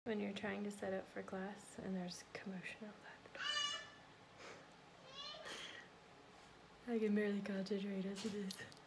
when you're trying to set up for class and there's commotion outside the door. I can barely concentrate as it is.